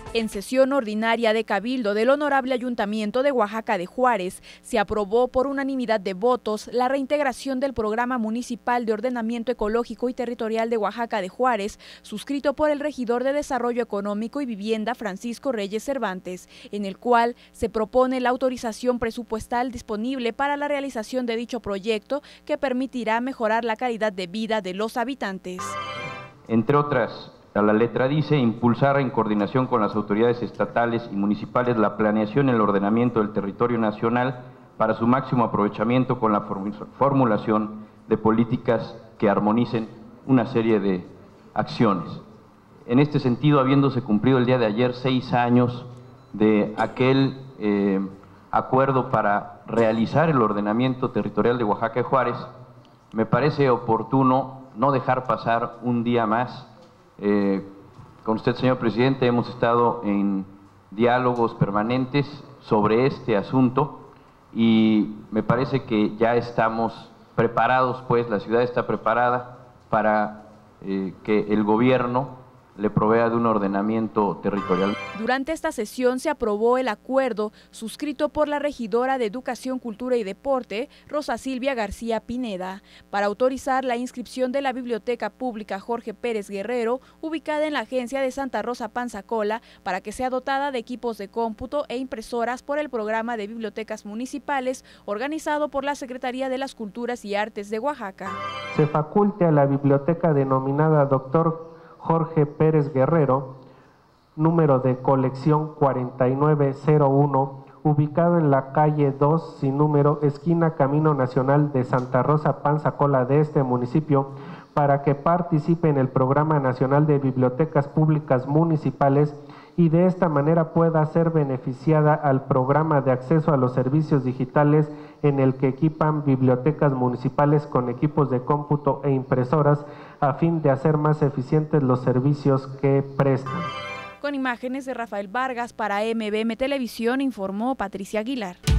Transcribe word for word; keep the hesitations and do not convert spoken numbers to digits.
En sesión ordinaria de Cabildo del Honorable Ayuntamiento de Oaxaca de Juárez, se aprobó por unanimidad de votos la reintegración del Programa Municipal de Ordenamiento Ecológico y Territorial de Oaxaca de Juárez, suscrito por el Regidor de Desarrollo Económico y Vivienda Francisco Reyes Cervantes, en el cual se propone la autorización presupuestal disponible para la realización de dicho proyecto que permitirá mejorar la calidad de vida de los habitantes. Entre otras, a la letra dice, impulsar en coordinación con las autoridades estatales y municipales la planeación y el ordenamiento del territorio nacional para su máximo aprovechamiento con la formulación de políticas que armonicen una serie de acciones. En este sentido, habiéndose cumplido el día de ayer seis años de aquel eh, acuerdo para realizar el ordenamiento territorial de Oaxaca de Juárez, me parece oportuno no dejar pasar un día más. Eh, con usted, señor presidente, hemos estado en diálogos permanentes sobre este asunto y me parece que ya estamos preparados, pues la ciudad está preparada para eh, que el gobierno le provea de un ordenamiento territorial. Durante esta sesión se aprobó el acuerdo suscrito por la regidora de Educación, Cultura y Deporte, Rosa Silvia García Pineda, para autorizar la inscripción de la Biblioteca Pública Jorge Pérez Guerrero, ubicada en la agencia de Santa Rosa Panzacola, para que sea dotada de equipos de cómputo e impresoras por el programa de bibliotecas municipales organizado por la Secretaría de las Culturas y Artes de Oaxaca. Se faculte a la biblioteca denominada Doctor Jorge Pérez Guerrero, número de colección cuarenta y nueve cero uno, ubicado en la calle dos sin número, esquina Camino Nacional de Santa Rosa Panzacola de este municipio, para que participe en el Programa Nacional de Bibliotecas Públicas Municipales y de esta manera pueda ser beneficiada al programa de acceso a los servicios digitales en el que equipan bibliotecas municipales con equipos de cómputo e impresoras a fin de hacer más eficientes los servicios que prestan. Con imágenes de Rafael Vargas para M B M Televisión, informó Patricia Aguilar.